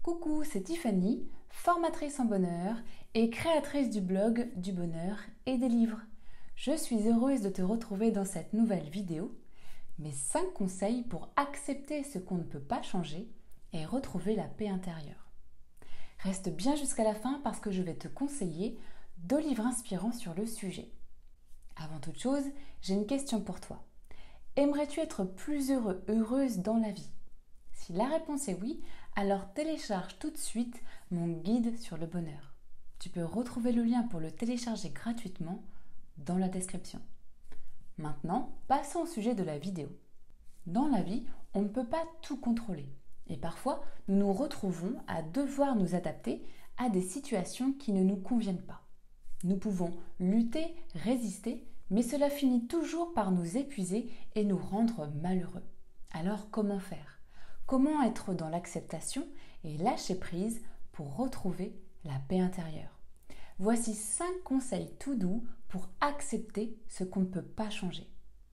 Coucou, c'est Tiffany, formatrice en bonheur et créatrice du blog du bonheur et des livres. Je suis heureuse de te retrouver dans cette nouvelle vidéo. Mes 5 conseils pour accepter ce qu'on ne peut pas changer et retrouver la paix intérieure. Reste bien jusqu'à la fin parce que je vais te conseiller 2 livres inspirants sur le sujet. Avant toute chose, j'ai une question pour toi. Aimerais-tu être plus heureux, heureuse dans la vie ? Si la réponse est oui, alors télécharge tout de suite mon guide sur le bonheur. Tu peux retrouver le lien pour le télécharger gratuitement dans la description. Maintenant, passons au sujet de la vidéo. Dans la vie, on ne peut pas tout contrôler. Et parfois, nous nous retrouvons à devoir nous adapter à des situations qui ne nous conviennent pas. Nous pouvons lutter, résister, mais cela finit toujours par nous épuiser et nous rendre malheureux. Alors comment faire ? Comment être dans l'acceptation et lâcher prise pour retrouver la paix intérieure ? Voici 5 conseils tout doux pour accepter ce qu'on ne peut pas changer.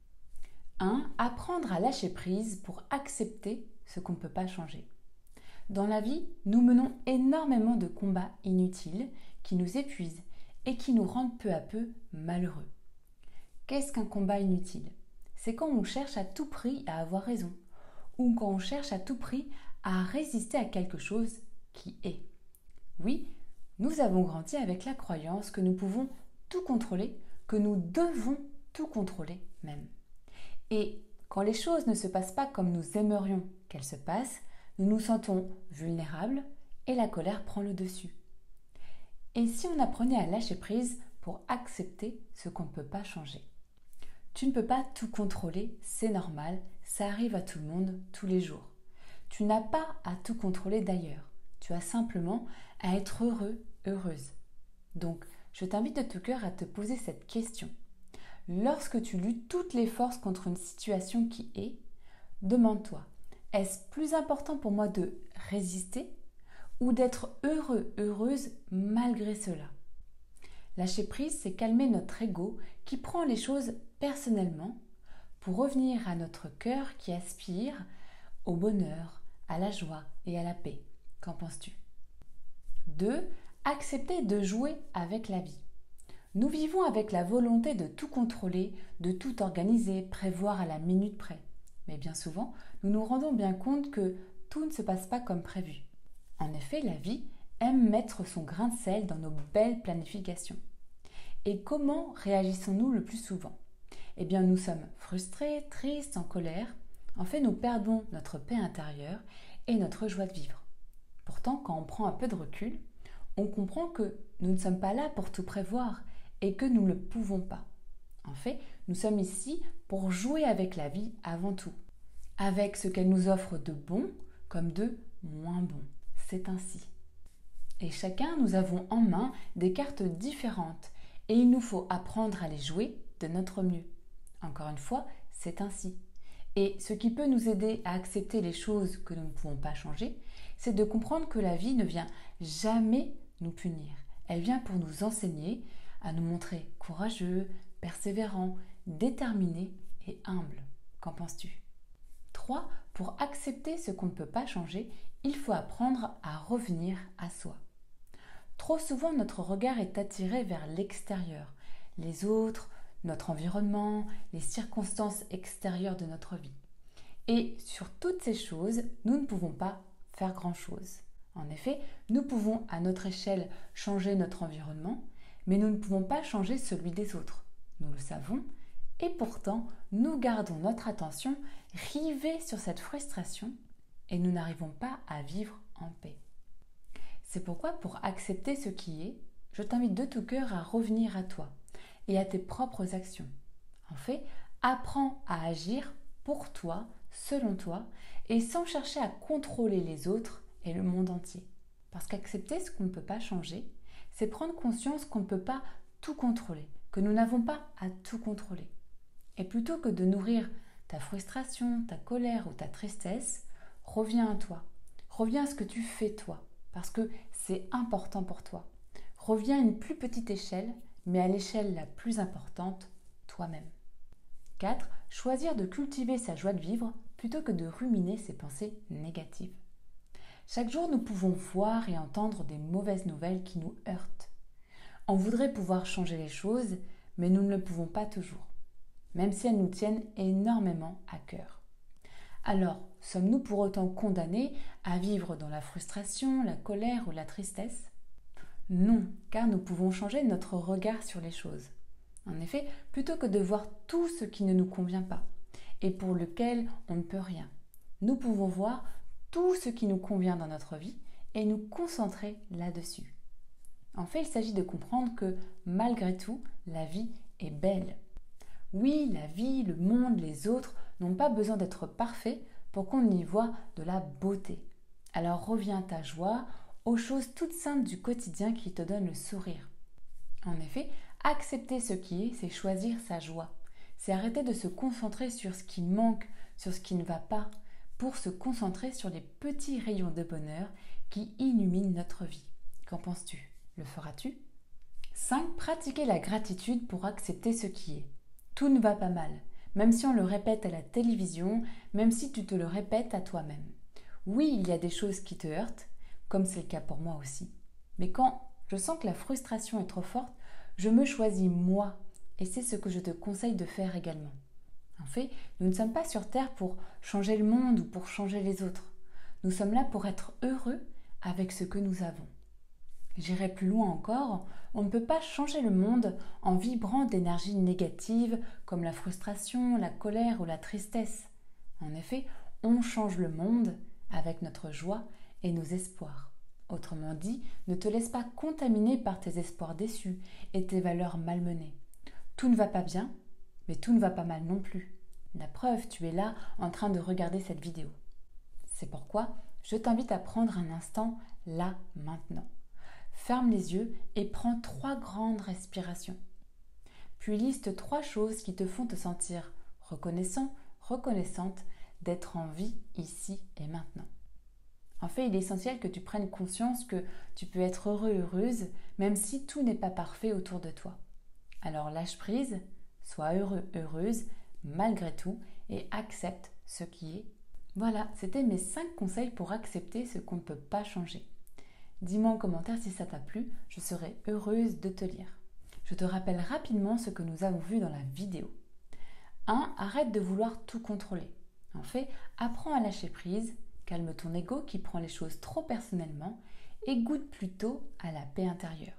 1. Apprendre à lâcher prise pour accepter ce qu'on ne peut pas changer. Dans la vie, nous menons énormément de combats inutiles qui nous épuisent et qui nous rendent peu à peu malheureux. Qu'est-ce qu'un combat inutile ? C'est quand on cherche à tout prix à avoir raison, ou quand on cherche à tout prix à résister à quelque chose qui est. Oui, nous avons grandi avec la croyance que nous pouvons tout contrôler, que nous devons tout contrôler même. Et quand les choses ne se passent pas comme nous aimerions qu'elles se passent, nous nous sentons vulnérables et la colère prend le dessus. Et si on apprenait à lâcher prise pour accepter ce qu'on ne peut pas changer ? Tu ne peux pas tout contrôler, c'est normal, ça arrive à tout le monde tous les jours. Tu n'as pas à tout contrôler d'ailleurs, tu as simplement à être heureux, heureuse. Donc, je t'invite de tout cœur à te poser cette question. Lorsque tu luttes toutes les forces contre une situation qui est, demande-toi, est-ce plus important pour moi de résister ou d'être heureux, heureuse malgré cela ? Lâcher prise, c'est calmer notre ego qui prend les choses personnellement pour revenir à notre cœur qui aspire au bonheur, à la joie et à la paix. Qu'en penses-tu ? 2. Accepter de jouer avec la vie. Nous vivons avec la volonté de tout contrôler, de tout organiser, prévoir à la minute près. Mais bien souvent, nous nous rendons bien compte que tout ne se passe pas comme prévu. En effet, la vie aime mettre son grain de sel dans nos belles planifications. Et comment réagissons-nous le plus souvent ? Eh bien, nous sommes frustrés, tristes, en colère. En fait, nous perdons notre paix intérieure et notre joie de vivre. Pourtant, quand on prend un peu de recul, on comprend que nous ne sommes pas là pour tout prévoir et que nous ne le pouvons pas. En fait, nous sommes ici pour jouer avec la vie avant tout, avec ce qu'elle nous offre de bon comme de moins bon. C'est ainsi. Et chacun, nous avons en main des cartes différentes et il nous faut apprendre à les jouer de notre mieux. Encore une fois, c'est ainsi. Et ce qui peut nous aider à accepter les choses que nous ne pouvons pas changer, c'est de comprendre que la vie ne vient jamais nous punir. Elle vient pour nous enseigner à nous montrer courageux, persévérants, déterminés et humbles. Qu'en penses-tu ? 3. Pour accepter ce qu'on ne peut pas changer, il faut apprendre à revenir à soi. Trop souvent, notre regard est attiré vers l'extérieur, les autres, notre environnement, les circonstances extérieures de notre vie. Et sur toutes ces choses, nous ne pouvons pas faire grand-chose. En effet, nous pouvons à notre échelle changer notre environnement, mais nous ne pouvons pas changer celui des autres. Nous le savons, et pourtant, nous gardons notre attention rivée sur cette frustration et nous n'arrivons pas à vivre en paix. C'est pourquoi, pour accepter ce qui est, je t'invite de tout cœur à revenir à toi et à tes propres actions. En fait, apprends à agir pour toi, selon toi, et sans chercher à contrôler les autres et le monde entier. Parce qu'accepter ce qu'on ne peut pas changer, c'est prendre conscience qu'on ne peut pas tout contrôler, que nous n'avons pas à tout contrôler. Et plutôt que de nourrir ta frustration, ta colère ou ta tristesse, reviens à toi. Reviens à ce que tu fais toi, parce que c'est important pour toi. Reviens à une plus petite échelle, mais à l'échelle la plus importante, toi-même. 4. Choisir de cultiver sa joie de vivre plutôt que de ruminer ses pensées négatives. Chaque jour, nous pouvons voir et entendre des mauvaises nouvelles qui nous heurtent. On voudrait pouvoir changer les choses, mais nous ne le pouvons pas toujours, même si elles nous tiennent énormément à cœur. Alors, sommes-nous pour autant condamnés à vivre dans la frustration, la colère ou la tristesse ? Non, car nous pouvons changer notre regard sur les choses. En effet, plutôt que de voir tout ce qui ne nous convient pas et pour lequel on ne peut rien, nous pouvons voir tout ce qui nous convient dans notre vie et nous concentrer là-dessus. En fait, il s'agit de comprendre que malgré tout, la vie est belle. Oui, la vie, le monde, les autres n'ont pas besoin d'être parfaits pour qu'on y voit de la beauté. Alors reviens à ta joie, aux choses toutes simples du quotidien qui te donnent le sourire. En effet, accepter ce qui est, c'est choisir sa joie. C'est arrêter de se concentrer sur ce qui manque, sur ce qui ne va pas, pour se concentrer sur les petits rayons de bonheur qui illuminent notre vie. Qu'en penses-tu ? Le feras-tu ? 5. Pratiquer la gratitude pour accepter ce qui est. Tout ne va pas mal, même si on le répète à la télévision, même si tu te le répètes à toi-même. Oui, il y a des choses qui te heurtent, comme c'est le cas pour moi aussi. Mais quand je sens que la frustration est trop forte, je me choisis moi, et c'est ce que je te conseille de faire également. En fait, nous ne sommes pas sur Terre pour changer le monde ou pour changer les autres. Nous sommes là pour être heureux avec ce que nous avons. J'irai plus loin encore, on ne peut pas changer le monde en vibrant d'énergie négative comme la frustration, la colère ou la tristesse. En effet, on change le monde avec notre joie et nos espoirs. Autrement dit, ne te laisse pas contaminer par tes espoirs déçus et tes valeurs malmenées. Tout ne va pas bien, mais tout ne va pas mal non plus. La preuve, tu es là en train de regarder cette vidéo. C'est pourquoi je t'invite à prendre un instant là, maintenant. Ferme les yeux et prends 3 grandes respirations. Puis liste 3 choses qui te font te sentir reconnaissant, reconnaissante d'être en vie ici et maintenant. En fait, il est essentiel que tu prennes conscience que tu peux être heureux, heureuse, même si tout n'est pas parfait autour de toi. Alors lâche prise, sois heureux, heureuse, malgré tout, et accepte ce qui est. Voilà, c'était mes 5 conseils pour accepter ce qu'on ne peut pas changer. Dis-moi en commentaire si ça t'a plu, je serai heureuse de te lire. Je te rappelle rapidement ce que nous avons vu dans la vidéo. 1. Arrête de vouloir tout contrôler. En fait, apprends à lâcher prise, calme ton ego qui prend les choses trop personnellement et goûte plutôt à la paix intérieure.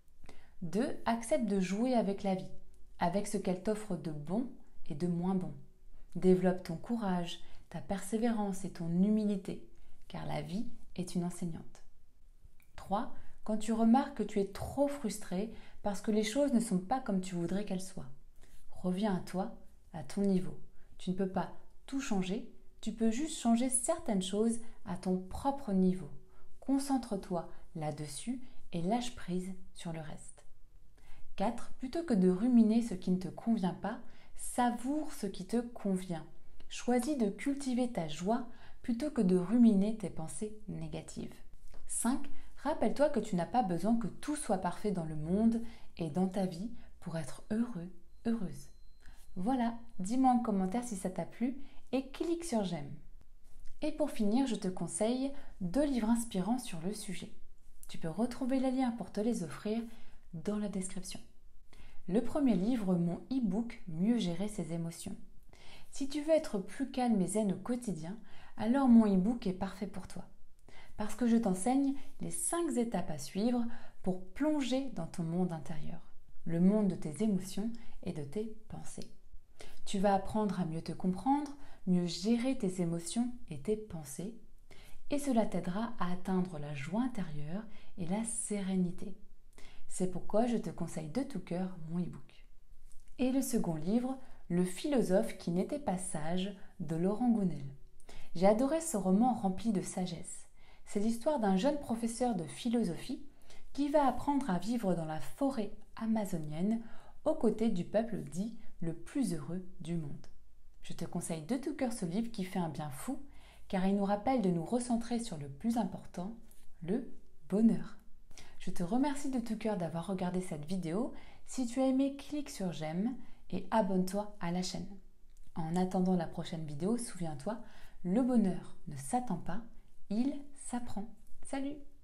2. Accepte de jouer avec la vie, avec ce qu'elle t'offre de bon et de moins bon. Développe ton courage, ta persévérance et ton humilité, car la vie est une enseignante. 3. Quand tu remarques que tu es trop frustré parce que les choses ne sont pas comme tu voudrais qu'elles soient, reviens à toi, à ton niveau. Tu ne peux pas tout changer, tu peux juste changer certaines choses à ton propre niveau. Concentre-toi là-dessus et lâche prise sur le reste. 4. Plutôt que de ruminer ce qui ne te convient pas, savoure ce qui te convient. Choisis de cultiver ta joie plutôt que de ruminer tes pensées négatives. 5. Rappelle-toi que tu n'as pas besoin que tout soit parfait dans le monde et dans ta vie pour être heureux, heureuse. Voilà, dis-moi en commentaire si ça t'a plu et clique sur j'aime. Et pour finir, je te conseille 2 livres inspirants sur le sujet. Tu peux retrouver les liens pour te les offrir dans la description. Le premier livre, mon e-book Mieux gérer ses émotions. Si tu veux être plus calme et zen au quotidien, alors mon e-book est parfait pour toi. Parce que je t'enseigne les 5 étapes à suivre pour plonger dans ton monde intérieur, le monde de tes émotions et de tes pensées. Tu vas apprendre à mieux te comprendre, mieux gérer tes émotions et tes pensées, et cela t'aidera à atteindre la joie intérieure et la sérénité. C'est pourquoi je te conseille de tout cœur mon e-book. Et le second livre, Le philosophe qui n'était pas sage, de Laurent Gounel. J'ai adoré ce roman rempli de sagesse. C'est l'histoire d'un jeune professeur de philosophie qui va apprendre à vivre dans la forêt amazonienne aux côtés du peuple dit le plus heureux du monde. Je te conseille de tout cœur ce livre qui fait un bien fou car il nous rappelle de nous recentrer sur le plus important, le bonheur. Je te remercie de tout cœur d'avoir regardé cette vidéo. Si tu as aimé, clique sur j'aime et abonne-toi à la chaîne. En attendant la prochaine vidéo, souviens-toi, le bonheur ne s'attend pas, il s'apprend. Salut!